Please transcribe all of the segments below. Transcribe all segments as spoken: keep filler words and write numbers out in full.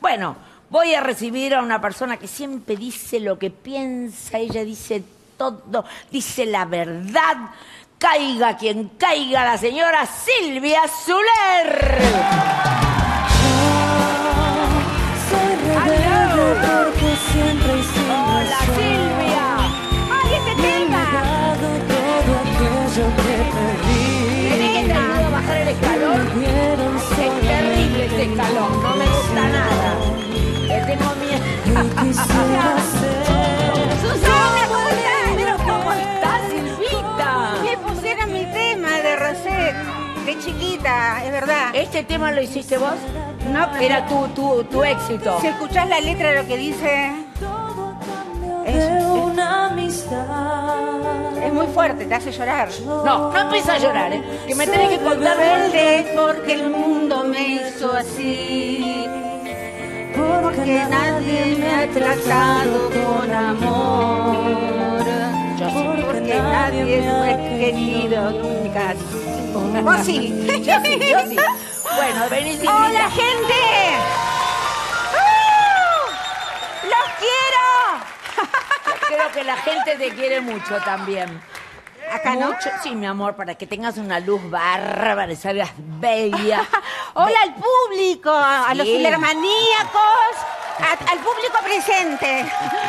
Bueno, voy a recibir a una persona que siempre dice lo que piensa, ella dice todo, dice la verdad. Caiga quien caiga, la señora Silvia Soler. Porque siempre y siempre Hola, soy. Silvia. ¡Ay, este tema! Todo aquello que perdí. ¿Querés que te ayude a bajar el escalón? Vieron Es solo terrible este escalón, no me gusta nada. Le tengo miedo. y quisiera ser. ¡Susana, ¿cómo estás? Pero ¿cómo estás, Silvita? Me pusieron mi tema de Rosette, de chiquita, es verdad. ¿Este tema lo hiciste vos? No, pero Era tu, tu, tu éxito. si escuchás la letra de lo que dice, De es, una amistad. es muy fuerte, te hace llorar. No, no empieza a llorar, ¿eh? Que me tenés que contar. Rebelde porque el mundo me hizo así. Porque nadie me ha tratado con amor. Yo sí. Porque nadie me ha querido nunca. Vos sí. Yo sí, yo sí. Bueno, vení, Silvita. ¡Hola, gente! ¡Uh! ¡Los quiero! Creo que la gente te quiere mucho también. ¿Acá no? Mucho. Sí, mi amor, para que tengas una luz bárbara y salgas bella. Hola al público, a Sí. los filarmaníacos, a- al público presente.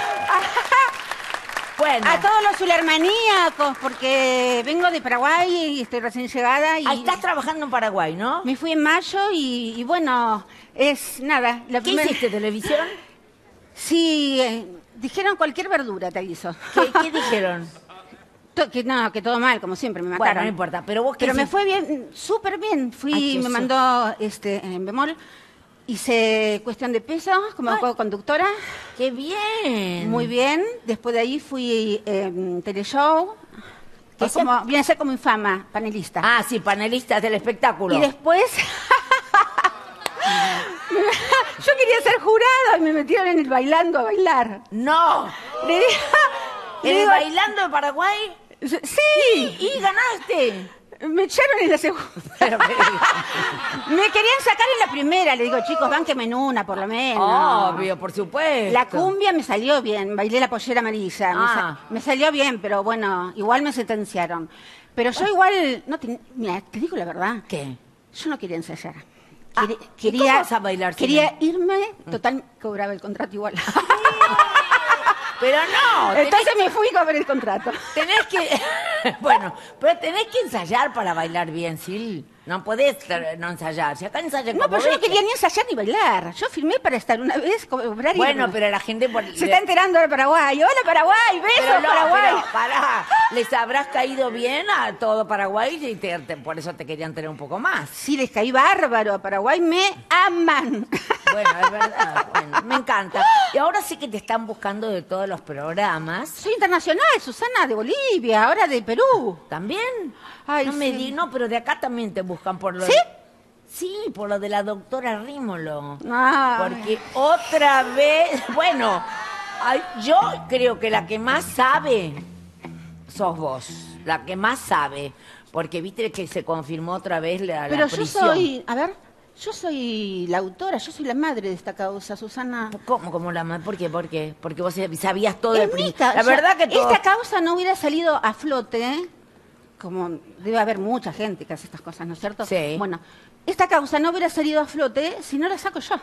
Bueno, A todos los filarmaníacos, porque vengo de Paraguay y estoy recién llegada. Y ahí estás trabajando en Paraguay, ¿no? me fui en mayo y, y bueno, es nada. La ¿Qué primer- hiciste, televisión? Sí, eh, dijeron cualquier verdura, te aviso. ¿Qué, qué dijeron? To- que no, que todo mal, como siempre, me Bueno, mataron. no importa, pero vos qué Pero me hiciste? fue bien, súper bien. Fui, Ay, qué me su- mandó este, en bemol, hice cuestión de peso como Ay. conductora. ¡Qué bien! Muy bien. Después de ahí fui eh, teleshow, que O es sea- como, viene a ser como infama, panelista. Ah, sí, panelistas del espectáculo. Y después... Yo quería ser jurado y me metieron en el bailando a bailar. ¡No! Le digo... le ¿En el digo, bailando de Paraguay? sí, ¡Y ganaste! me echaron en la segunda. Pero, pero- Me querían sacar en la primera. Le digo, chicos, bánquenme en una, por lo menos. Obvio, por supuesto. La cumbia me salió bien, bailé la pollera amarilla. Me, Ah. sa- me salió bien, pero bueno, igual me sentenciaron. Pero yo igual, no te- mira, te digo la verdad, ¿Qué? yo no quería ensayar. Ah, Quería- ¿y quería, cómo vas a bailar sin Quería él? irme, total, cobraba el contrato igual. Pero no, tenés, Entonces me fui a cobrar el contrato. tenés que... Bueno, pero tenés que ensayar para bailar bien, Sil. No podés eh, no ensayar. Si acá ensayan No, como pero yo no ves que- quería ni ensayar ni bailar. Yo firmé para estar una vez, cobrar y Bueno, irme. pero la gente... por- Se está enterando de Paraguay. Hola, Paraguay, besos, Pero no, Paraguay. pero pará. Les habrás caído bien a todo Paraguay y te- te- por eso te querían tener un poco más. Sí, les caí bárbaro. A Paraguay me aman. Bueno, es verdad. Bueno, me encanta. Y ahora sí que te están buscando de todos los programas. Soy internacional, Susana, de Bolivia, ahora de Perú. ¿También? Ay, no me sí. di, no, pero de acá también te buscan por lo ¿Sí? Sí, por lo de la doctora Rímolo. Ay. Porque otra vez, bueno, ay, yo creo que la que más sabe sos vos, la que más sabe, porque viste que se confirmó otra vez la, la Pero yo prisión. soy, a ver, yo soy la autora, yo soy la madre de esta causa, Susana. ¿Cómo, cómo la madre? ¿Por qué? ¿Por qué? Porque vos sabías todo Es el mi principio. ca- La o sea, verdad que todo... esta causa no hubiera salido a flote, ¿eh? Como debe haber mucha gente que hace estas cosas, ¿no es cierto? Sí. Bueno, esta causa no hubiera salido a flote si no la saco yo.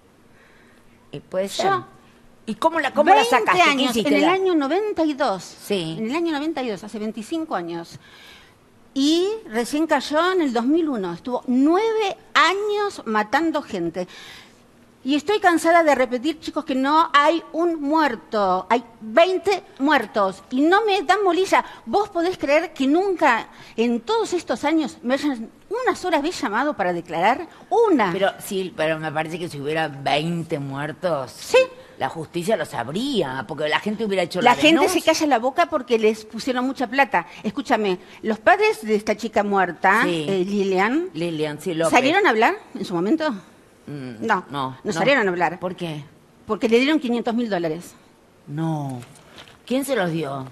Y puede ser. Yo. ¿Y cómo la, cómo la veinte sacaste? ¿Qué años, hiciste? en el La- año noventa y dos. Sí. En el año noventa y dos, hace veinticinco años. Y recién cayó en el dos mil uno. Estuvo nueve años matando gente. Y estoy cansada de repetir, chicos, que no hay un muerto. Hay veinte muertos. Y no me dan bolilla. ¿Vos podés creer que nunca, en todos estos años, me hayan una sola vez llamado para declarar? Una. Pero sí, pero me parece que si hubiera veinte muertos, Sí. la justicia lo sabría, porque la gente hubiera hecho La la gente se denuncia. calla la boca porque les pusieron mucha plata. Escúchame, los padres de esta chica muerta, Sí. eh, Lilian, Lilian, sí, López. ¿salieron a hablar en su momento? Mm, No, no, no salieron a hablar. ¿Por qué? Porque le dieron quinientos mil dólares. No. ¿Quién se los dio?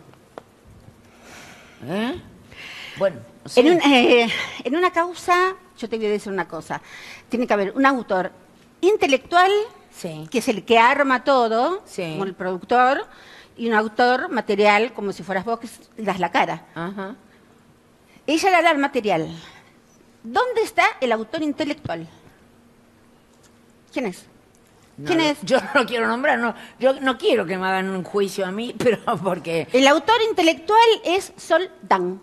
¿Eh? Bueno, no sé. En, un- eh, en una causa, yo te voy a decir una cosa, tiene que haber un autor intelectual Sí. que es el que arma todo, Sí. como el productor, y un autor material, como si fueras vos que das la cara. Ajá. Ella era el material. ¿Dónde está el autor intelectual? ¿Quién es? No, ¿Quién lo- es? Yo no lo quiero nombrar, no, yo no quiero que me hagan un juicio a mí, pero porque... El autor intelectual es Soldán.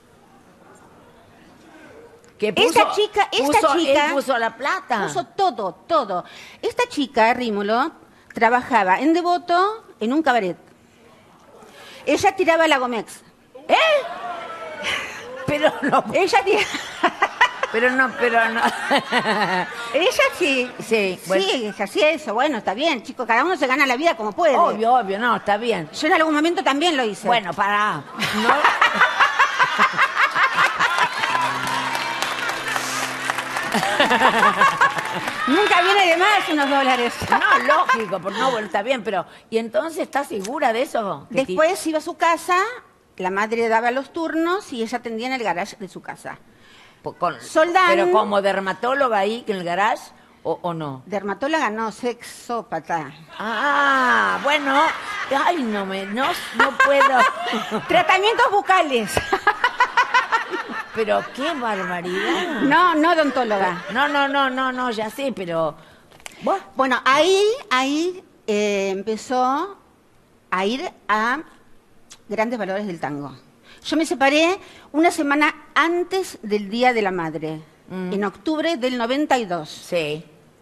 Que Esta chica- esta puso- chica- Él puso la plata. Puso todo, todo. Esta chica, Rímolo, trabajaba en Devoto en un cabaret. Ella tiraba la Gomex. ¿Eh? Pero no, Ella tiraba... pero no, pero no. Ella sí. Sí, bueno. Sí, hacía eso. Bueno, está bien, chicos. Cada uno se gana la vida como puede. Obvio, obvio, no, está bien. Yo en algún momento también lo hice. Bueno, pará. No, Nunca viene de más unos dólares. no, lógico, porque no, bueno, está bien, pero... ¿Y entonces estás segura de eso? Que ti- Después iba a su casa, la madre daba los turnos y ella atendía en el garage de su casa. po- con- Soldán. Pero como dermatóloga ahí en el garage, o, o no. Dermatóloga no, sexópata. Ah, bueno. Ay, no me, no, no puedo. Tratamientos bucales. Pero qué barbaridad. No, no odontóloga. No, no, no, no, no, ya sé, pero... ¿Vos? Bueno, ahí, ahí eh, empezó a ir a grandes valores del tango. Yo me separé una semana antes del Día de la Madre, Mm. en octubre del noventa y dos. Sí.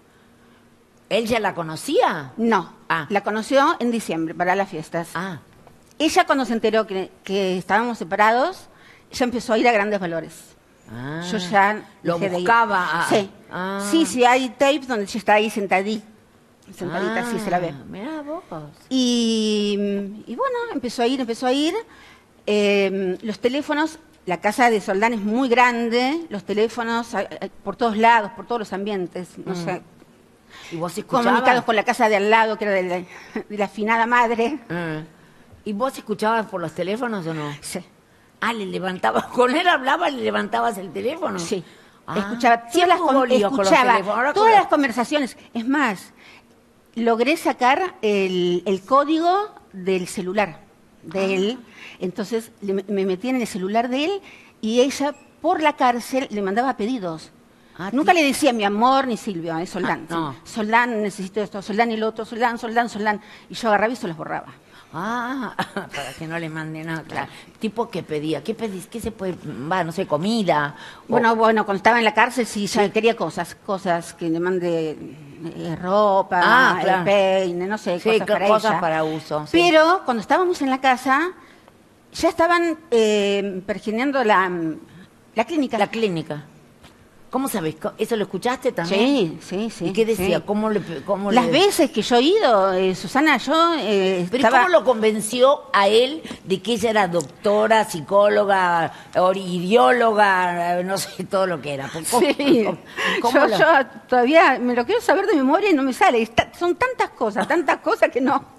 ¿Él ya la conocía? No, Ah. la conoció en diciembre para las fiestas. Ah, Ella cuando se enteró que, que estábamos separados, ella empezó a ir a grandes valores. ah. Yo ya Lo dejé de ir. buscaba. a- Sí. Ah. Sí, sí, hay tapes donde ella está ahí sentadita, sentadita, Ah, sí se la ve. Mirá vos. Y, y bueno, empezó a ir, empezó a ir. Eh, los teléfonos, la casa de Soldán es muy grande, los teléfonos eh, eh, por todos lados, por todos los ambientes, no sé, ¿Y vos escuchabas? comunicados con la casa de al lado, que era de la, de la afinada madre. Ah. ¿Y vos escuchabas por los teléfonos o no? Sí, Ah, le levantabas, con él hablaba, le levantabas el teléfono. sí. Ah, Escuchaba todas siempre las, hubo con- líos con los escuchaba teléfonos. Ahora todas con las conversaciones. Es más, logré sacar el, el código del celular de él. Entonces le- me metí en el celular de él y ella por la cárcel le mandaba pedidos. Ah, Nunca ti- le decía mi amor ni Silvia, es Soldán. Ah, no. Soldán, necesito esto, Soldán el otro, Soldán, Soldán, Soldán. Y yo agarraba y se los borraba. Ah, para que no le mande nada, claro. ¿Tipo qué pedía? ¿Qué pedís? ¿Qué se puede? Va, no sé, comida. O- Bueno, bueno, cuando estaba en la cárcel sí, ya quería cosas, cosas que le mande eh, ropa, Ah, el claro. peine, no sé, Sí, cosas co- para cosas ella. para uso, sí. Pero cuando estábamos en la casa, ya estaban eh, pergeneando la, la clínica. La clínica. ¿Cómo sabés? Co- ¿Eso lo escuchaste también? Sí, sí, sí. ¿Y qué decía? sí. ¿Cómo le, pe- cómo Las le- veces que yo he ido, eh, Susana, yo eh, Pero ¿y estaba... ¿cómo lo convenció a él de que ella era doctora, psicóloga, or- ideóloga, eh, no sé, todo lo que era? ¿Cómo- Sí, cómo- cómo yo, lo- yo todavía me lo quiero saber de memoria y no me sale. Está- son tantas cosas, tantas cosas que no.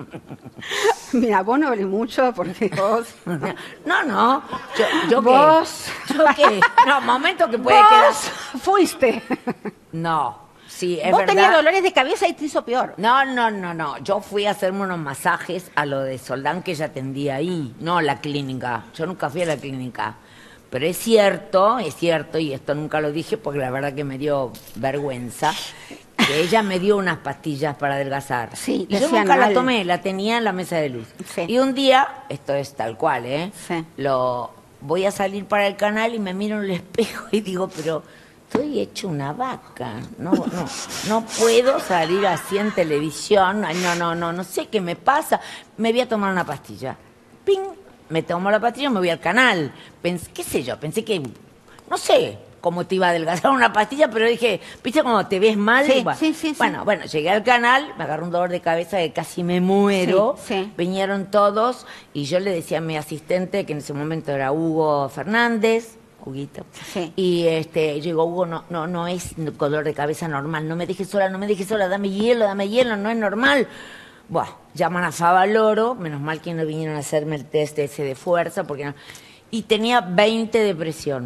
Mira, vos no hables mucho porque vos... No, no. Yo, yo Vos. qué. ¿Yo qué? No, momento que puede quedar. Vos fuiste. No, sí, es Vos verdad. tenías dolores de cabeza y te hizo peor. No, no, no, no. Yo fui a hacerme unos masajes a lo de Soldán que ella atendía ahí, no a la clínica. Yo nunca fui a la clínica. Pero es cierto, es cierto, y esto nunca lo dije porque la verdad que me dio vergüenza, que ella me dio unas pastillas para adelgazar. Sí, y le yo hacían nunca la mal. tomé, la tenía en la mesa de luz. Sí. Y un día, esto es tal cual, ¿eh? Sí. Lo, voy a salir para el canal y me miro en el espejo y digo, pero estoy hecho una vaca. No, no, no puedo salir así en televisión. Ay, no, no, no, no sé qué me pasa. Me voy a tomar una pastilla. ¡Ping! Me tomo la pastilla y me voy al canal. Pensé, qué sé yo, pensé que, no sé cómo te iba a adelgazar una pastilla, pero dije, ¿viste cuando te ves mal? Sí, Bueno, sí, sí, sí. Bueno, bueno, llegué al canal, me agarró un dolor de cabeza que casi me muero. Sí, sí. Vinieron todos y yo le decía a mi asistente, que en ese momento era Hugo Fernández, Huguito, Sí. y este, yo digo, Hugo, no, no, no es dolor de cabeza normal, no me dejes sola, no me dejes sola, dame hielo, dame hielo, no es normal. Buah, llaman a Favaloro, menos mal que no vinieron a hacerme el test ese de fuerza, porque no. Y tenía veinte de presión.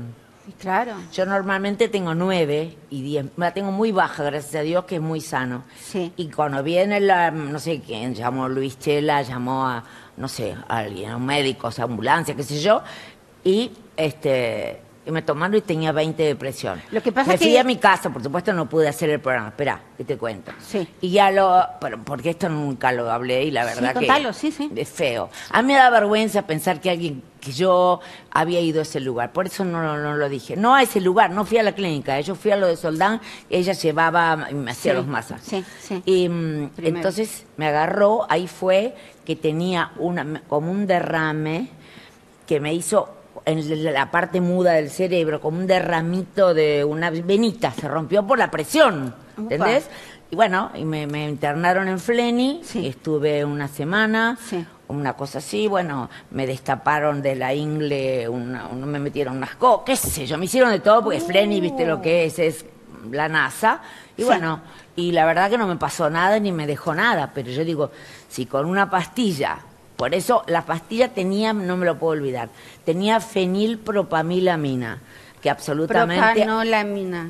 Claro. Yo normalmente tengo nueve y diez, la tengo muy baja, gracias a Dios, que es muy sano. Sí. Y cuando viene la, no sé quién, llamó Luis Chela, llamó a, no sé, a alguien, a un médico, a ambulancia, qué sé yo, y este... y me tomaron y tenía veinte de presión. Lo que pasa me es fui que- a mi casa, por supuesto no pude hacer el programa. Esperá, que te cuento. Sí. Y ya lo... pero porque esto nunca lo hablé y la Sí, verdad contalo, que sí, sí. es feo. A mí me da vergüenza pensar que alguien, que yo había ido a ese lugar. Por eso no, no, no lo dije. No a ese lugar, no fui a la clínica. Yo fui a lo de Soldán, ella llevaba y me hacía Sí, los masajes. sí, sí. Y mm, Primero. entonces me agarró, ahí fue que tenía una como un derrame que me hizo en la parte muda del cerebro, como un derramito de una venita, se rompió por la presión, ¿entendés? Y bueno, y me, me internaron en Fleni, Sí. estuve una semana, Sí. una cosa así, bueno, me destaparon de la ingle, una, una- me metieron unas cosas, qué sé yo, me hicieron de todo, porque Fleni, viste lo que es, es la NASA, y Sí. bueno, y la verdad que no me pasó nada ni me dejó nada, pero yo digo, si con una pastilla... Por eso la pastilla tenía, no me lo puedo olvidar, tenía fenilpropamilamina, que absolutamente... Propanolamina.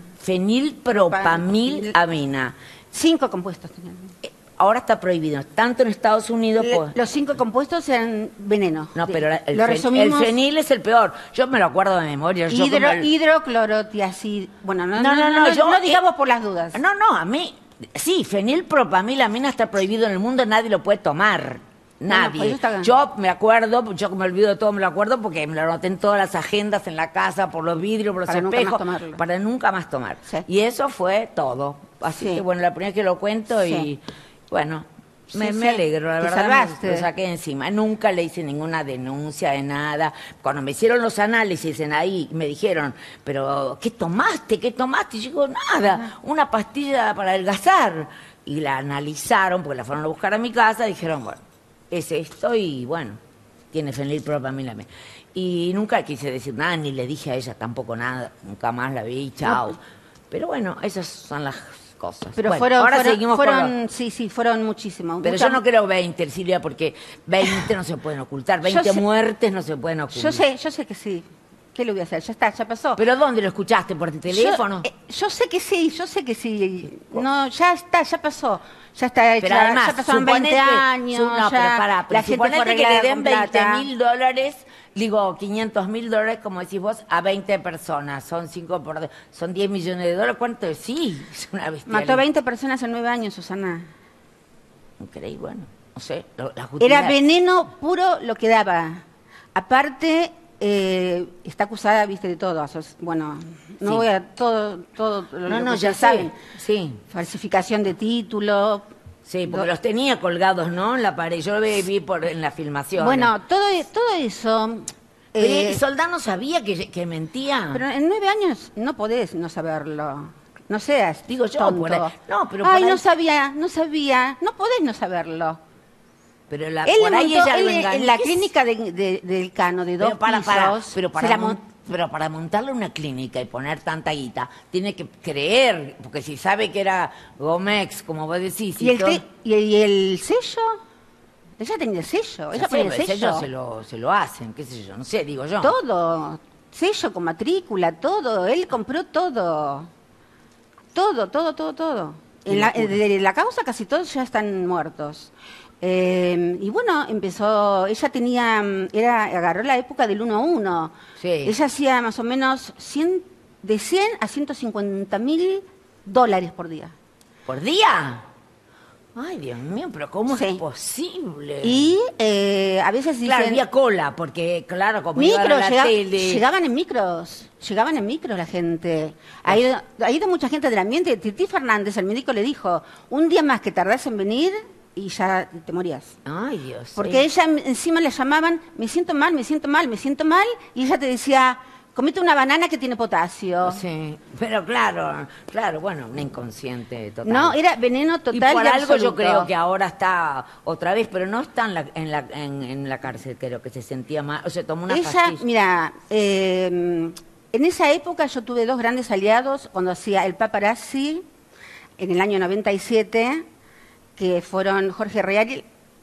Fenilpropamilamina. Cinco compuestos tenían. Eh, Ahora está prohibido, tanto en Estados Unidos... Le- pues- Los cinco compuestos eran veneno. no, De- pero el, lo fen- resumimos. el fenil es el peor. Yo me lo acuerdo de memoria. Yo Hidro, como el- hidroclorotiazid. Bueno, no, No, no, no, no, yo- no digamos eh, por las dudas. No, no, a mí... Sí, fenilpropamilamina está prohibido en el mundo, nadie lo puede tomar. Bueno, Nadie. pues está- Yo me acuerdo, yo me olvido de todo, me lo acuerdo porque me lo anoté en todas las agendas, en la casa, por los vidrios, por los Para nunca más espejos, tomarlo. para nunca más tomar. Sí. Y eso fue todo. Así Sí. que bueno, la primera vez que lo cuento Sí. y bueno, me, Sí, me sí. alegro, la Te verdad, salvaste. me lo saqué encima. Nunca le hice ninguna denuncia de nada. Cuando me hicieron los análisis en ahí, me dijeron, pero ¿qué tomaste? ¿Qué tomaste? Y yo digo, nada, una pastilla para adelgazar. Y la analizaron, porque la fueron a buscar a mi casa, y dijeron, bueno, es esto y bueno, tiene fenilpropamilamina. Y nunca quise decir nada, ni le dije a ella tampoco nada, nunca más la vi, chao. Pero bueno, esas son las cosas. Pero Bueno, fueron, ahora fueron, seguimos con fueron lo- sí, sí, fueron muchísimos. Pero Mucha- yo no creo veinte, Silvia, porque veinte no se pueden ocultar, Yo veinte sé- muertes no se pueden ocultar. Yo sé, yo sé que sí. ¿Qué le voy a hacer? Ya está, ya pasó. ¿Pero dónde lo escuchaste? ¿Por teléfono? Yo, eh, yo sé que sí, yo sé que sí. No, ya está, ya pasó. Ya está, Pero ya, además, ya pasaron suponete- veinte años. su- no, ya pero pará, pero la gente suponete fue que le arreglada den con veinte plata. mil dólares, digo, quinientos mil dólares, como decís vos, a veinte personas. Son cinco por... Son diez millones de dólares. ¿Cuánto es? Sí, es una bestialidad. Mató veinte personas en nueve años, Susana. Increíble, bueno, no sé. lo- La justicia... Era veneno puro lo que daba. Aparte, eh, está acusada, viste, de todo. Aso- Bueno, no Sí. voy a todo, todo lo No, lo no, que ya ustedes saben. sé. Sí, Falsificación de título. sí, porque Do- los tenía colgados, ¿no? En la pared. Yo lo vi vi por, en la filmación. Bueno, todo, e- todo eso. Pero eh, ¿y Soldán sabía que, que mentía? Pero en nueve años no podés no saberlo. No seas, Digo yo, tonto. por ahí- no, pero Ay, por ahí- no sabía, no sabía. No podés no saberlo. Pero la, Él por le ahí montó- ella él lo le- engañó. en la ¿Qué clínica de, de- del Cano, de dos Pero para, para, pisos, pero, se para la mon- mon- pero para montarle una clínica y poner tanta guita, tiene que creer, porque si sabe que era Gómez, como vos decís, ¿Y el, todo- te- y, y el sello? Ella tenía el sello, ya ella sé, ponía el pero sello. ellos se lo, se lo hacen, qué sé yo, no sé, digo yo. Todo, sello con matrícula, todo. Él compró todo. Todo, todo, todo, todo. Qué En la, locura. de la causa casi todos ya están muertos. Eh, y bueno, empezó, ella tenía, mm, era, agarró la época del uno a uno. Sí. Ella hacía más o menos cien, de cien a ciento cincuenta mil dólares por día. ¿Por día? Ay, Dios mío, pero ¿cómo Sí. es posible? Y eh, a veces dicen... Claro, había cola, porque claro, como iban a Micros, la llega- tele... llegaban en micros, llegaban en micros la gente. Ha ido, ha ido mucha gente del ambiente. Titi Fernández, el médico, le dijo, un día más que tardás en venir y ya te morías. Ay, Dios. Porque sí. ella encima le llamaban, me siento mal, me siento mal, me siento mal, y ella te decía, comete una banana que tiene potasio. Sí, pero claro, claro, bueno, una inconsciente total. No, era veneno total y por y algo yo absoluto. creo que ahora está otra vez, pero no está en la, en la, en, en la cárcel, creo que se sentía mal, o sea, tomó una Ella, pastilla. mira, eh, en esa época yo tuve dos grandes aliados cuando hacía el Paparazzi, en el año noventa y siete, que fueron Jorge Real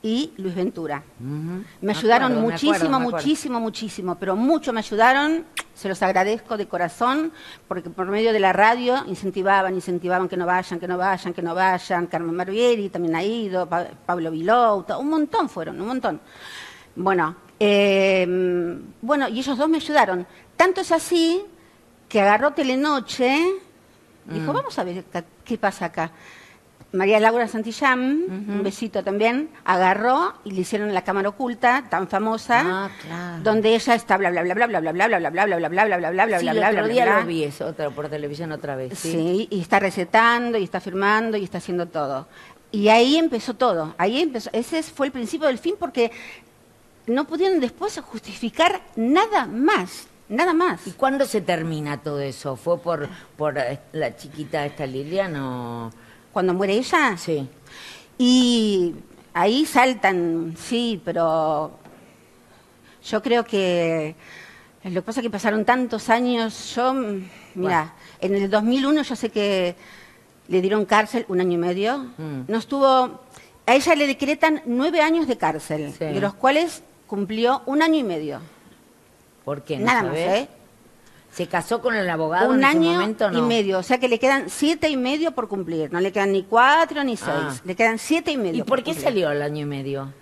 y Luis Ventura. Ujú. Me ayudaron acuerdo, me muchísimo, acuerdo, me acuerdo. muchísimo, muchísimo, pero mucho me ayudaron, se los agradezco de corazón, porque por medio de la radio incentivaban, incentivaban que no vayan, que no vayan, que no vayan. Carmen Barbieri también ha ido, Pa- Pablo Vilou, un montón fueron, un montón. Bueno, eh, bueno, y ellos dos me ayudaron. Tanto es así que agarró Telenoche, dijo, Mm. vamos a ver qué- qué pasa acá. María Laura Santillán, un besito también, agarró y le hicieron la cámara oculta, tan famosa, Ah, claro. donde ella está bla bla bla bla bla bla bla bla bla bla bla bla bla bla bla bla bla Sí, bla el bla otro bla día bla. lo vi eso, otra, por televisión otra vez. Sí. Sí, y está recetando y está firmando y está haciendo todo. Y ahí empezó todo, ahí empezó, ese fue el principio del fin porque no pudieron después justificar nada más, nada más. ¿Y cuándo se termina todo eso? ¿Fue por, por eh, la chiquita esta Lilian o...? Cuando muere ella, Sí. y ahí saltan, sí, pero yo creo que lo que pasa es que pasaron tantos años. Yo, mm, mira, en el dos mil uno yo sé que le dieron cárcel un año y medio. Mm. No estuvo, a ella le decretan nueve años de cárcel, Sí. de los cuales cumplió un año y medio. ¿Por qué? ¿No Nada más, sabés? ¿eh? ¿Se casó con el abogado Un en ese año momento? No. y medio, o sea que le quedan siete y medio por cumplir. No le quedan ni cuatro ni seis, Ah. le quedan siete y medio. ¿Y por qué cumplir. salió el año y medio?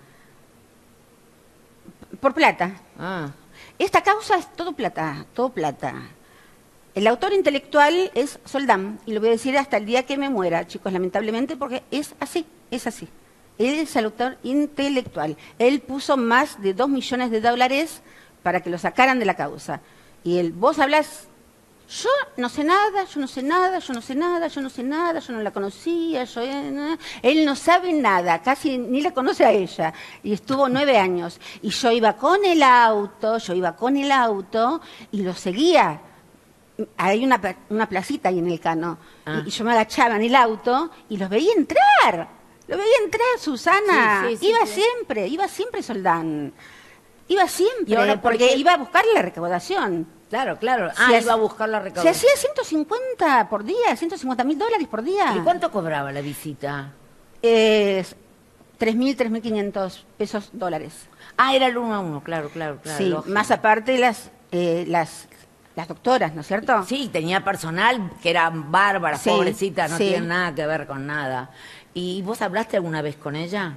Por plata. Ah, Esta causa es todo plata, todo plata. El autor intelectual es Soldán, y lo voy a decir hasta el día que me muera, chicos, lamentablemente, porque es así, es así. Él es el autor intelectual. Él puso más de dos millones de dólares para que lo sacaran de la causa. Y él, vos hablás, yo no sé nada, yo no sé nada, yo no sé nada, yo no sé nada, yo no la conocía, yo... eh, no". Él no sabe nada, casi ni la conoce a ella. Y estuvo nueve años. Y yo iba con el auto, yo iba con el auto y lo seguía. Hay una, pla- una placita ahí en el Cano. Ah. Y, y yo me agachaba en el auto y los veía entrar. Lo veía entrar, Susana. Sí, sí, sí, iba sí. siempre, iba siempre Soldán. Iba siempre, ¿Y ahora por porque qué? iba a buscar la recaudación. claro, claro. Ah, Se iba a hace- buscar la Se recaudación. hacía ciento cincuenta por día, ciento cincuenta mil dólares por día. ¿Y cuánto cobraba la visita? Eh, tres mil, tres mil quinientos pesos dólares. Ah, era el uno a uno, claro, claro, claro. Sí, lógico. más aparte las, eh, las, las doctoras, ¿no es cierto? Sí, tenía personal que eran bárbaras, Sí, pobrecitas, no sí. tienen nada que ver con nada. ¿Y vos hablaste alguna vez con ella?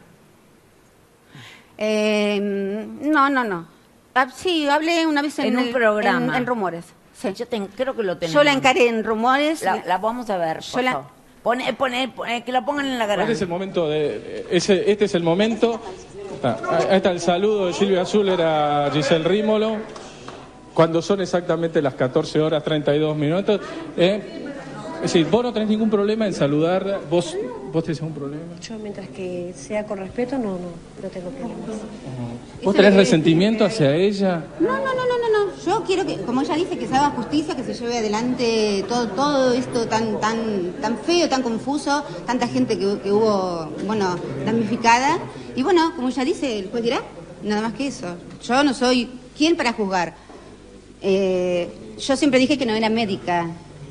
Eh, no, no, no. Ah, sí, hablé una vez en, En un el- programa. En, en Rumores. Sí. Yo ten- creo que lo tenemos. Yo la encaré en Rumores. La, la vamos a ver, Yo por la- favor. Pone, pone, pone- que la pongan en la Este grande. es el momento de, ese, este es el momento. Está, ahí está el saludo de Silvia Zuller a Giselle Rímolo. Cuando son exactamente las catorce horas treinta y dos minutos. ¿eh? Es decir, vos no tenés ningún problema en saludar. ¿Vos, vos tenés algún problema? Yo, mientras que sea con respeto, no, no, no tengo problemas. ¿Vos tenés resentimiento hacia ella? No, no, no, no, no, no. Yo quiero que, como ella dice, que se haga justicia, que se lleve adelante todo, todo esto tan, tan, tan feo, tan confuso, tanta gente que, que hubo, bueno, damnificada. Y bueno, como ella dice, el juez dirá, nada más que eso. Yo no soy quien para juzgar. Eh, yo siempre dije que no era médica.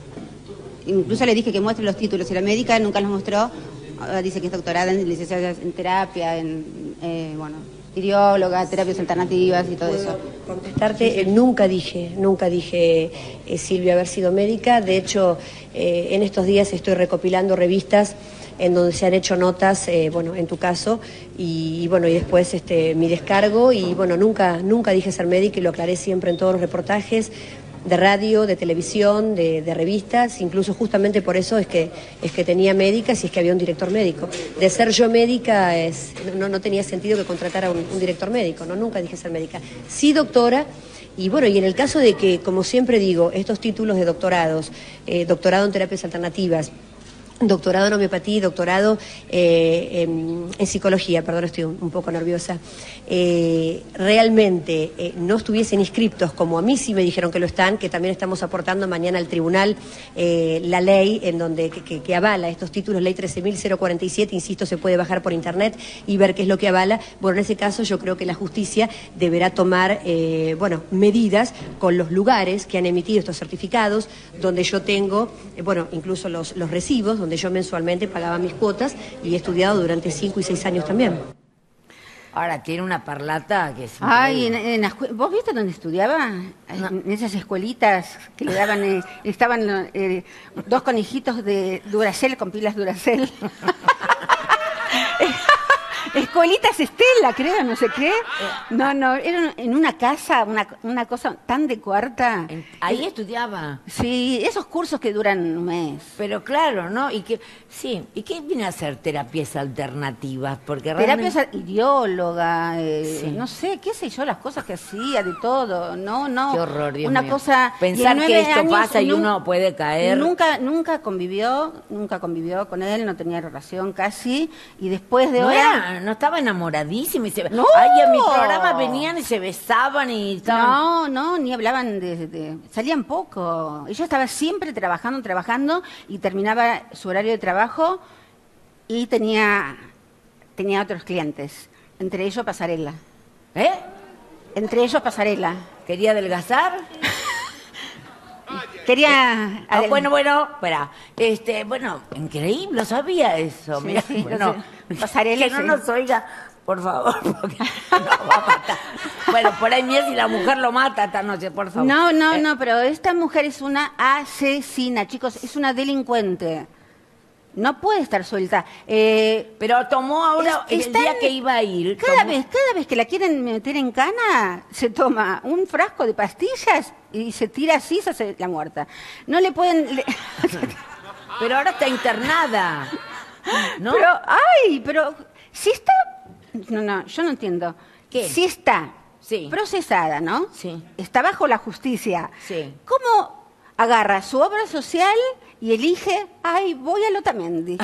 Incluso le dije que muestre los títulos. Era médica, nunca los mostró. Ahora dice que es doctorada en licenciada en terapia, en, eh, bueno, irióloga, terapias alternativas y todo eso. Contestarte, eh, nunca dije, nunca dije eh, Silvia haber sido médica. De hecho, eh, en estos días estoy recopilando revistas en donde se han hecho notas, eh, bueno, en tu caso, y, y bueno, y después este, mi descargo, y bueno, nunca, nunca dije ser médica y lo aclaré siempre en todos los reportajes de radio, de televisión, de, de revistas, incluso justamente por eso es que es que tenía médicas y es que había un director médico. De ser yo médica es, no, no tenía sentido que contratara un, un director médico, no, nunca dije ser médica. Sí, doctora. Y bueno, y en el caso de que, como siempre digo, estos títulos de doctorados, eh, doctorado en terapias alternativas, doctorado en homeopatía y doctorado eh, en, en psicología, perdón, estoy un, un poco nerviosa, eh, realmente eh, no estuviesen inscriptos, como a mí sí me dijeron que lo están, que también estamos aportando mañana al tribunal eh, la ley en donde que, que, que avala estos títulos, ley trece mil cuarenta y siete, insisto, se puede bajar por internet y ver qué es lo que avala. Bueno, en ese caso yo creo que la justicia deberá tomar, eh, bueno, medidas con los lugares que han emitido estos certificados, donde yo tengo, eh, bueno, incluso los, los recibos, donde yo mensualmente pagaba mis cuotas y he estudiado durante cinco y seis años también. Ahora tiene una parlata que es Ay, en, increíble. en la escue- ¿vos viste dónde estudiaba? En esas escuelitas que le daban, eh, estaban eh, dos conejitos de Duracell con pilas Duracell. Escuelitas Estela, creo, no sé qué. No, no, era en una casa, una, una cosa tan de cuarta. En- Ahí estudiaba. Sí, esos cursos que duran un mes. Pero claro, ¿no? Y que, sí, ¿y qué viene a hacer terapias alternativas? Porque Terapia realmente... ideóloga, eh, Sí. no sé, qué sé yo, las cosas que hacía, de todo. No, no. Qué horror, Dios Una mío. cosa. Pensar y en que nueve esto años pasa y nun- uno puede caer. Nunca, nunca convivió, nunca convivió con él, no tenía relación casi. Y después de No, hora. era, no estaba enamoradísima y se... ¡No! Ay, a mi programa venían y se besaban y estaban... No, no, ni hablaban de, de- salían poco. Ella estaba siempre trabajando, trabajando y terminaba su horario de trabajo y tenía, tenía otros clientes, entre ellos Pasarela. ¿Eh? Entre ellos Pasarela. ¿Quería adelgazar? Quería... Ah, adel- bueno, bueno, espera. Este, bueno, increíble, no sabía eso. Sí, Mira, sí, lo bueno, sé. Pasarela, que no sí. nos oiga, por favor, porque nos va a matar. Bueno, por ahí mira si la mujer lo mata esta noche, por favor. No, no, Eh, no, pero esta mujer es una asesina, chicos, es una delincuente. No puede estar suelta. Eh, Pero tomó ahora, Es- el están- día que iba a ir... Cada tomó- vez, cada vez que la quieren meter en cana, se toma un frasco de pastillas y se tira así, se hace la muerta. No le pueden... le- Pero ahora está internada. ¿No? Pero, ay, pero si está... No, no, yo no entiendo. ¿Qué? Si está Sí. procesada, ¿no? Sí. Está bajo la justicia. Sí. ¿Cómo agarra su obra social y elige, ay, voy al Otamendi?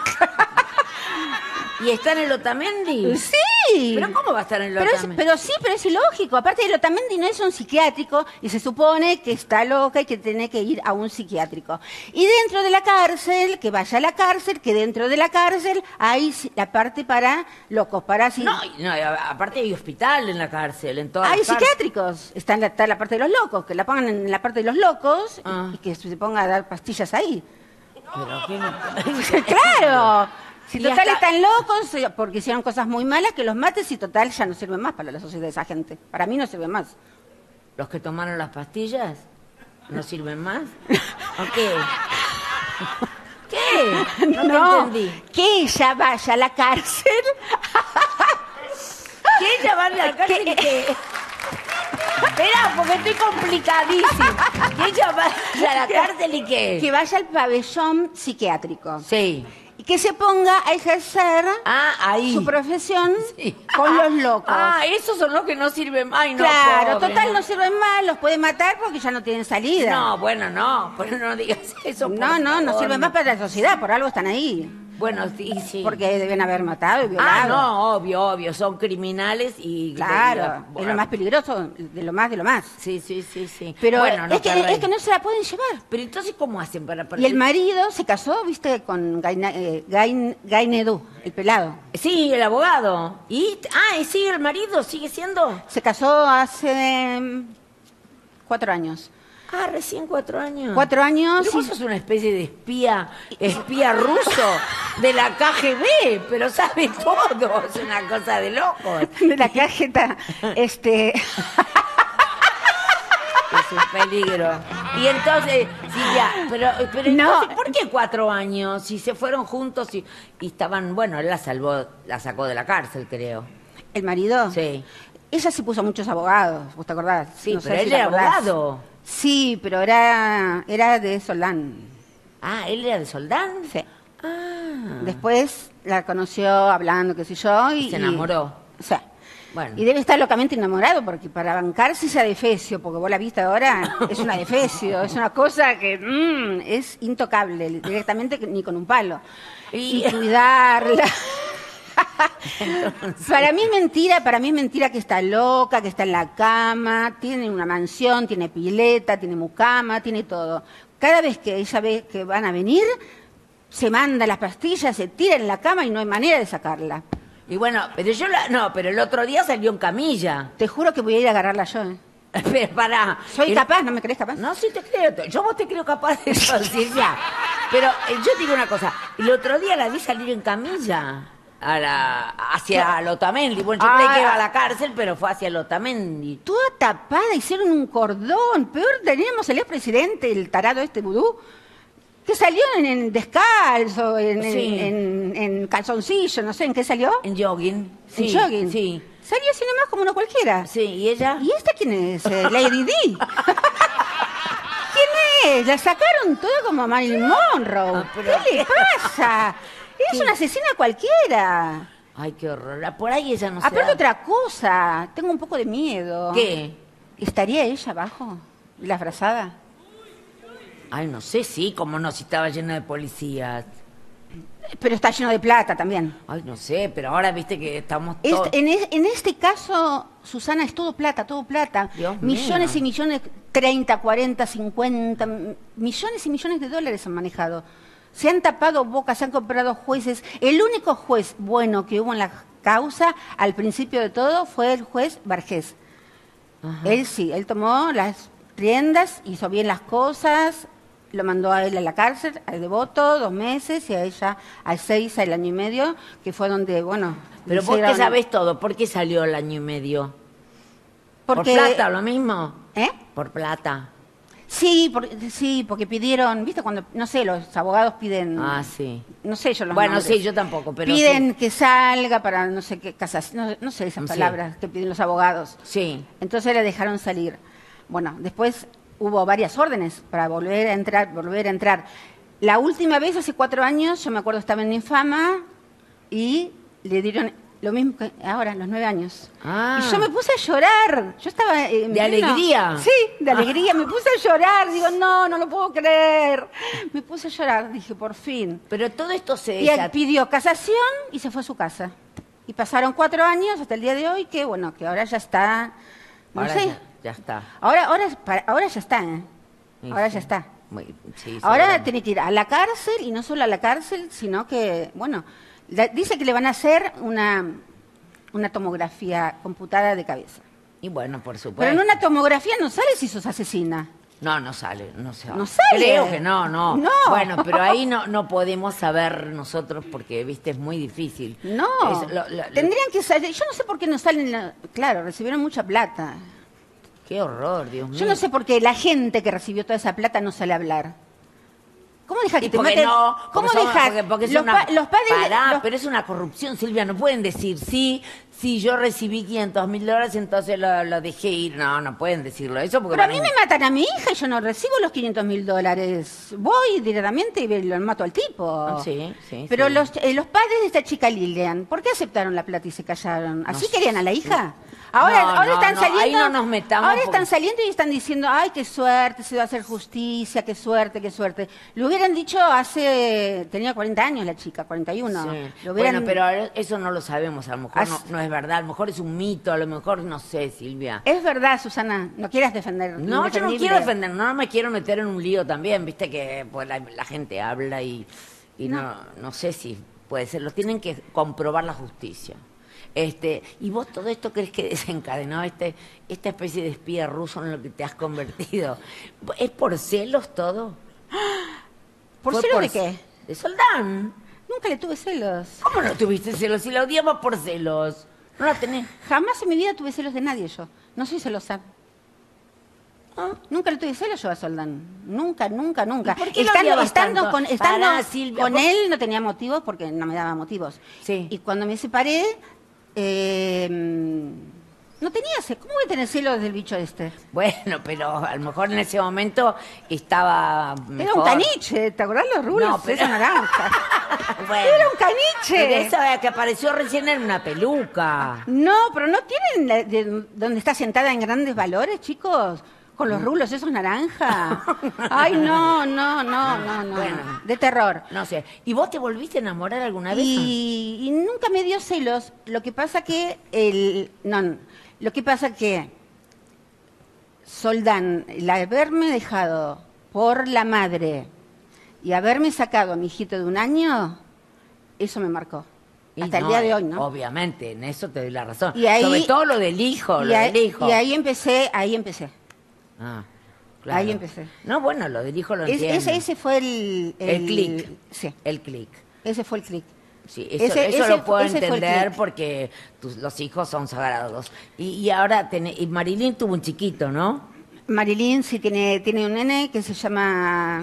¿Y está en el Otamendi? Sí. ¿Pero cómo va a estar en el Pero, es- Otamendi? pero sí, pero es ilógico. Aparte, el Otamendi no es un psiquiátrico y se supone que está loca y que tiene que ir a un psiquiátrico. Y dentro de la cárcel, que vaya a la cárcel, que dentro de la cárcel hay si- la parte para locos, para así. No, y- no, y a- aparte hay hospital en la cárcel, en todas Hay las cárceles. psiquiátricos. Está en la, está la parte de los locos, que la pongan en la parte de los locos y- Ah. y, que se ponga a dar pastillas ahí. Pero qué no- ¡Claro! Si Y total hasta- están locos eh, porque hicieron cosas muy malas, que los mates y total ya no sirven más para la sociedad esa gente. Para mí no sirve más. ¿Los que tomaron las pastillas no sirven más? ¿O qué? ¿Qué? No, te entendí. que ella vaya a la cárcel. ¿Que ella va a la cárcel y que... Espera, porque estoy complicadísima. ¿Que ella va a la cárcel y qué? Que vaya al pabellón psiquiátrico. Sí. Y que se ponga a ejercer Ah, ahí. su profesión Sí. con los locos. Ah, esos son los que no sirven más. Ay, no, claro, pobre, total no. no sirven más, los puede matar porque ya no tienen salida. No, bueno, no, pero no digas eso. por no, no, no favor. sirven más para la sociedad, por algo están ahí. Bueno, sí, sí. Porque deben haber matado y violado. Ah, no, obvio, obvio, son criminales y... Claro, es Bueno, lo más peligroso, de lo más, de lo más. Sí, sí, sí, sí. Pero bueno, no es, que, te reís. es que no se la pueden llevar. Pero entonces, ¿cómo hacen para... para- Y el marido se casó, viste, con Gaina- eh, Gain- Gainedú, el pelado. Sí, el abogado. ¿Y? Ah, ¿y sigue el marido? ¿Sigue siendo? Se casó hace mm, cuatro años. Ah, recién cuatro años. Cuatro años Pero vos y- sos una especie de espía, espía ruso de la K G B, pero sabe todo. Es una cosa de locos. De la cajeta, este... Es un peligro. Y entonces, sí, ya, pero, pero No. entonces, ¿por qué cuatro años? Si se fueron juntos y, y estaban, bueno, él la salvó, la sacó de la cárcel, creo. ¿El marido? Sí. Ella se puso muchos abogados, ¿vos te acordás? Sí, No sé pero si él te era acordás. abogado. Sí, pero era, era de Solán. Ah, ¿él era de Soldán? Sí. Ah. Después la conoció hablando, qué sé yo, y... Se enamoró. O sea, Bueno. y debe estar locamente enamorado, porque para bancarse esa defecio, porque vos la viste ahora, es una defecio, es una cosa que mm, es intocable, directamente que- ni con un palo. Y- Y, cuidarla. Para mí es mentira, para mí es mentira que está loca, que está en la cama, tiene una mansión, tiene pileta, tiene mucama, tiene todo. Cada vez que ella ve que van a venir, se manda las pastillas, se tira en la cama y no hay manera de sacarla. Y bueno, pero yo la, no, pero el otro día salió en camilla. Te juro que voy a ir a agarrarla yo. ¿eh? Pero pará. Soy El- capaz, ¿no me crees capaz? No, sí te creo. Yo vos te creo capaz de eso, Silvia. Pero eh, yo te digo una cosa. El otro día la vi salir en camilla. a la, hacia Lotamendi. Bueno, yo Ah, creí que iba a la cárcel, pero fue hacia Lotamendi. Toda tapada, hicieron un cordón. Peor teníamos el expresidente, el tarado este vudú, que salió en, en descalzo, en, Sí. en, en, en calzoncillo, no sé en qué salió. En jogging. Sí, en jogging. Sí. Salió así nomás como uno cualquiera. Sí, ¿y ella? ¿Y esta quién es? Eh, Lady Di. ¿Quién es? La sacaron toda como Marilyn Monroe. Ah, pero- ¿Qué le pasa? Es ¿Qué? una asesina cualquiera. Ay, qué horror. Ah, por ahí ella no se Aparte da- otra cosa, tengo un poco de miedo. ¿Qué? ¿Estaría ella abajo? ¿La abrazada? Ay, no sé, sí, como no, si estaba llena de policías. Pero está lleno de plata también. Ay, no sé, pero ahora viste que estamos Este- todos... en, es- en este caso, Susana, es todo plata, todo plata. Dios millones mío. y millones, treinta, cuarenta, cincuenta, m- millones y millones de dólares han manejado. Se han tapado bocas, se han comprado jueces. El único juez bueno que hubo en la causa, al principio de todo, fue el juez Vergés. Él sí, él tomó las riendas, hizo bien las cosas, lo mandó a él a la cárcel, al devoto, dos meses, y a ella al seis, al año y medio, que fue donde, bueno... Pero vos que hicieron- sabés todo, ¿por qué salió el año y medio? Porque, ¿Por plata, lo mismo? ¿Eh? Por plata. Sí, porque, sí, porque pidieron, ¿viste? Cuando, no sé, los abogados piden... Ah, sí. No sé yo los Bueno, nombres. sí, yo tampoco, pero Piden sí. que salga para no sé qué casas, no, no sé esas Sí. palabras que piden los abogados. Sí. Entonces le dejaron salir. Bueno, después hubo varias órdenes para volver a entrar, volver a entrar. La última vez, hace cuatro años, yo me acuerdo estaba en Infama y le dieron lo mismo que ahora, los nueve años. Ah. Y yo me puse a llorar. Yo estaba... eh, en ¿De pleno- alegría? Sí, de alegría. Me puse a llorar. Digo, no, no lo puedo creer. Me puse a llorar. Dije, por fin. Pero todo esto se... Y él desat- pidió casación y se fue a su casa. Y pasaron cuatro años hasta el día de hoy, que bueno, que ahora ya está, no Ahora sé. ya, ya está. Ahora, ahora, es para- ahora ya está, ¿eh? Sí, Ahora sí. ya está. Muy- sí, Ahora seguramente. tiene que ir a la cárcel, y no solo a la cárcel, sino que, bueno, la- dice que le van a hacer una, una tomografía computada de cabeza. Y bueno, por supuesto. Pero en una tomografía no sale si sos asesina. No, no sale, no sale. No sale. Creo que no, no. No. Bueno, pero ahí no, no podemos saber nosotros porque, viste, es muy difícil. No, Es lo- lo- tendrían que salir. Yo no sé por qué no salen. la- Claro, recibieron mucha plata. Qué horror, Dios mío. Yo no sé por qué la gente que recibió toda esa plata no sale a hablar. ¿Cómo deja que Y te porque maten? no, ¿Cómo porque son- dejas? porque- porque es los, una- pa- los padres. Pará, los- pero es una corrupción, Silvia. No pueden decir, sí, sí, yo recibí quinientos mil dólares, entonces lo, lo dejé ir. No, no pueden decirlo. Eso porque Pero a van mí en- me matan a mi hija y yo no recibo los quinientos mil dólares. Voy directamente y lo mato al tipo. Ah, sí, sí, Pero sí. Los, eh, los padres de esta chica Lilian, ¿por qué aceptaron la plata y se callaron? ¿Así No querían a la sé. hija? Ahora, No, ahora no, están no, saliendo. ahí no nos metamos Ahora porque- están saliendo y están diciendo, ay, qué suerte, se va a hacer justicia, qué suerte, qué suerte. Lo hubieran dicho hace. Tenía cuarenta años la chica, cuarenta y uno. Sí. Lo hubieran- Bueno, pero ahora eso no lo sabemos. A lo mejor no, As- no es verdad. A lo mejor es un mito. A lo mejor no sé, Silvia. Es verdad, Susana, no quieras defender. No, yo no indefendible. quiero defender, no me quiero meter en un lío también, viste que pues, la, la gente habla y, y no. no sé si puede ser, lo tienen que comprobar la justicia. Este, y vos todo esto crees que desencadenó este, esta especie de espía ruso en lo que te has convertido. ¿Es por celos todo? ¿Por ¿Fue celos de qué? De Soldán. Nunca le tuve celos. ¿Cómo no tuviste celos? Si la odiamos por celos. No la tenés. Jamás en mi vida tuve celos de nadie yo. No soy celosa. Ah. Nunca le tuve celos yo a Soldán. Nunca, nunca, nunca. ¿Y por qué lo estando odiabas estando tanto? con, estando Pará, Silvia, con vos- él no tenía motivos porque no me daba motivos. Sí. Y cuando me separé, eh, no tenía celos. ¿Cómo voy a tener celos del bicho este? Bueno, pero a lo mejor en ese momento estaba Era un mejor. caniche, ¿te acordás los rulos? No, pero- Esa naranja. Bueno. Era un caniche. Pero esa que apareció recién era una peluca. No, pero no tienen la- de- donde está sentada en grandes valores, chicos. Con Mm. los rulos esos naranja. Ay, no, no, no, no, no. Bueno. De terror. No sé. ¿Y vos te volviste a enamorar alguna vez? Y, y nunca me dio celos. Lo que pasa que el no, no. Lo que pasa que Soldán, el haberme dejado por la madre y haberme sacado a mi hijito de un año, eso me marcó. Y Hasta no, el día de hoy, ¿no? Obviamente, en eso te doy la razón. Y ahí- Sobre todo lo del hijo, y, lo ahí, del hijo. y ahí empecé, ahí empecé. Ah, claro. Ahí empecé. No, bueno, lo del hijo lo Es- entiendo. ese, ese fue el... El clic. Sí, El clic. ese fue el clic. Sí, eso, Ese- eso ese lo fu- puedo ese fue el entender clic. porque tus, los hijos son sagrados. Y, y ahora, tenés- y Marilyn tuvo un chiquito, ¿no? Marilyn sí tiene, tiene un nene que se llama...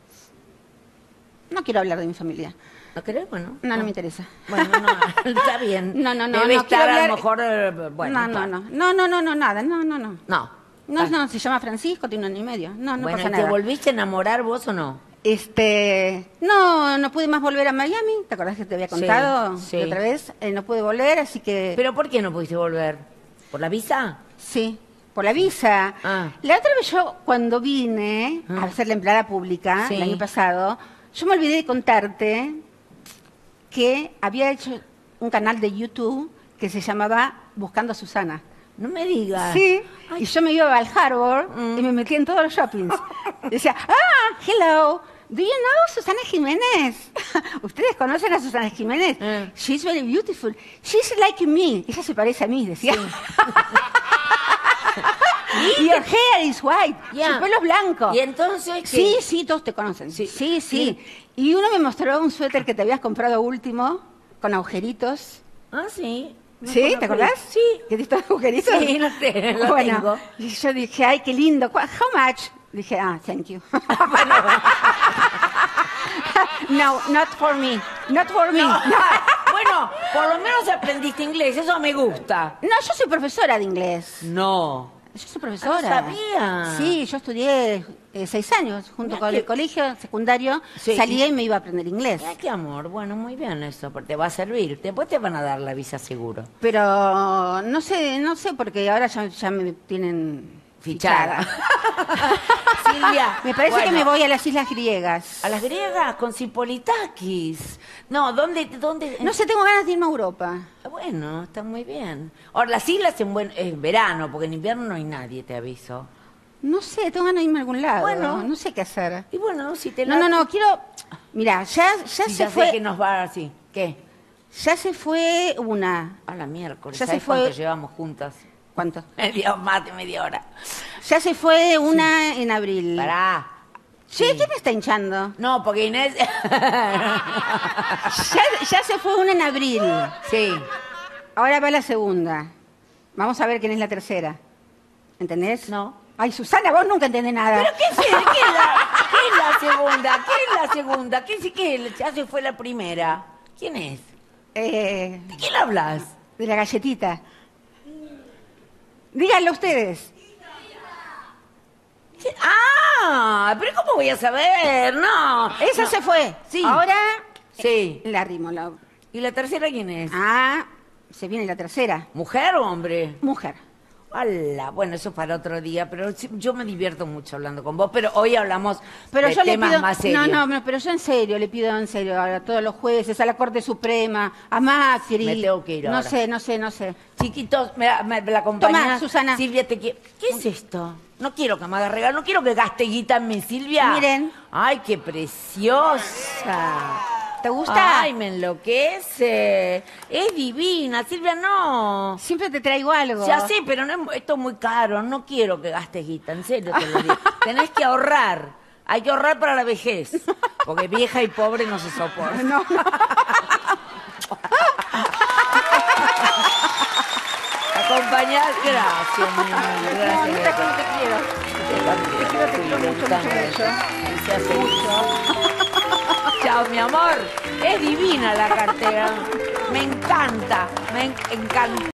No quiero hablar de mi familia. ¿No querés? Bueno. No, no me interesa. Bueno, no, está bien. No, no, no, Debe no estar quiero a hablar- lo mejor, eh, bueno. no, no, claro. no, no, no, no, no, nada, no, no, no. No. No, Ah. no, se llama Francisco, tiene un año y medio. No, no Bueno, pasa ¿y ¿te nada. volviste a enamorar vos o no? Este, no, no pude más volver a Miami. ¿Te acordás que te había Sí, contado sí. de otra vez? Eh, no pude volver, así que ¿Pero por qué no pudiste volver? ¿Por la visa? sí, por la visa. Ah. La otra vez yo, cuando vine Ah. a ser la empleada pública, Sí. el año pasado, yo me olvidé de contarte que había hecho un canal de YouTube que se llamaba Buscando a Susana. No me digas. Sí, y yo me iba al Harbor Mm. y me metí en todos los shoppings. Decía, ah, hello, do you know Susana Jiménez? ¿Ustedes conocen a Susana Jiménez? Mm. She's very beautiful. She's like me. Ella se parece a mí, decía. Your hair is white. Ya. Su pelo es blanco. ¿Y entonces qué? Sí, sí, todos te conocen. Sí. Sí, sí, Y uno me mostró un suéter que te habías comprado último, con agujeritos. Ah, sí. No ¿Sí? conozco. ¿Te acordás? Sí. ¿Que te agujeritos? Sí, lo te- lo bueno, tengo. y yo dije, ay, qué lindo. ¿Cu- How much? Dije, ah, thank you. no, not for me. Not for me. No. No. Bueno, por lo menos aprendiste inglés, eso me gusta. No, yo soy profesora de inglés. No. Yo soy profesora. Ah, no sabía. Sí, yo estudié eh, seis años junto Mirá con que- el colegio secundario. Sí. Salía y me iba a aprender inglés. Ay, qué amor. Bueno, muy bien eso, porque te va a servir. Después te van a dar la visa seguro. Pero no sé, no sé, porque ahora ya, ya me tienen Fichada. fichada. Silvia. Me parece bueno, que me voy a las Islas Griegas. A las griegas con Cipolitakis. No, ¿dónde? dónde? No sé, tengo ganas de irme a Europa. Bueno, está muy bien. Ahora, las islas en, buen, en verano, porque en invierno no hay nadie, te aviso. No sé, tengo ganas de irme a algún lado. Bueno. No sé qué hacer. Y bueno, si te No, la- no, no, quiero... Mira, ya, ya Sí, se ya sé fue... que nos va así. ¿Qué? Ya se fue una... A la miércoles. Ya se ¿Sabes fue- cuánto llevamos juntas? ¿Cuánto? Media, más de media hora. Ya se fue una en abril. Pará. Che, Sí. ¿quién me está hinchando? No, porque Inés... Ya, ya se fue una en abril. sí. Ahora va la segunda. Vamos a ver quién es la tercera. ¿Entendés? No. Ay, Susana, vos nunca entendés nada. ¿Pero qué es, qué es, la, qué es la segunda? ¿Qué es la segunda? ¿Qué, es- qué es? Ya se fue la primera. ¿Quién es? Eh, ¿De quién hablas? de la galletita. Díganlo ustedes. ¿Qué? Ah, pero ¿cómo voy a saber? No. Esa No. se fue. Sí. Ahora Sí. la rimolo. ¿Y la tercera quién es? Ah, se viene la tercera. ¿Mujer o hombre? Mujer. ¡Hala! Bueno, eso para otro día, pero sí, yo me divierto mucho hablando con vos, pero hoy hablamos Pero de yo le temas pido, más serios. no, no, no, pero yo en serio, le pido en serio a todos los jueces, a la Corte Suprema, a Macri. Me tengo que ir No ahora. sé, no sé, no sé. Chiquitos, me, me- me la acompañás. Tomá, Susana. Silvia, te quiero. ¿Qué es esto? No quiero que me haga regalo, no quiero que gaste guita en mi Silvia. Miren. ¡Ay, qué preciosa! ¿Te gusta? ¡Ay, me enloquece! Es divina, Silvia, no. Siempre te traigo algo. Ya sé, pero no es- esto es muy caro, no quiero que gastes guita, en serio te lo digo. Tenés que ahorrar. Hay que ahorrar para la vejez, porque vieja y pobre no se soporta. No, no. Acompañar, gracias, mi amor, No, gracias. mira cómo te quiero. Te quiero, te quiero mucho, mucho, mucho. Se hace mucho. Chao, mi amor. Es divina la cartera. Me encanta, me en- encanta.